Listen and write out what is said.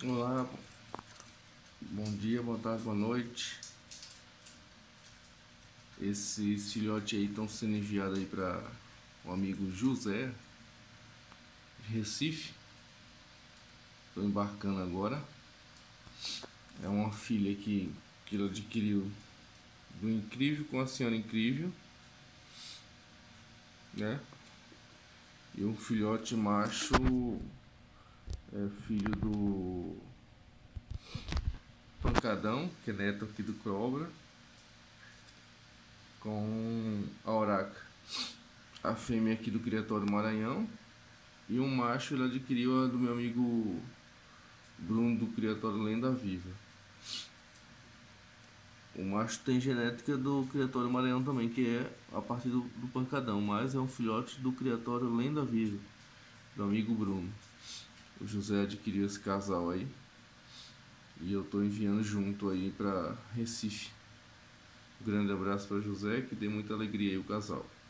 Olá, bom dia, boa tarde, boa noite. Esses filhotes aí estão sendo enviados aí para o amigo José de Recife. Estou embarcando agora. É uma filha que ele adquiriu do Incrível com a Senhora Incrível, né? E um filhote macho filho do Pancadão, que é neto aqui do Cobra, com a Oraca, a fêmea aqui do Criatório Maranhão, e um macho ele adquiriu a do meu amigo Bruno do Criatório Lenda Viva. O macho tem genética do Criatório Maranhão também, que é a partir do Pancadão, mas é um filhote do Criatório Lenda Viva, do amigo Bruno. O José adquiriu esse casal aí e eu tô enviando junto aí para Recife. Um grande abraço para José, que dê muita alegria aí o casal.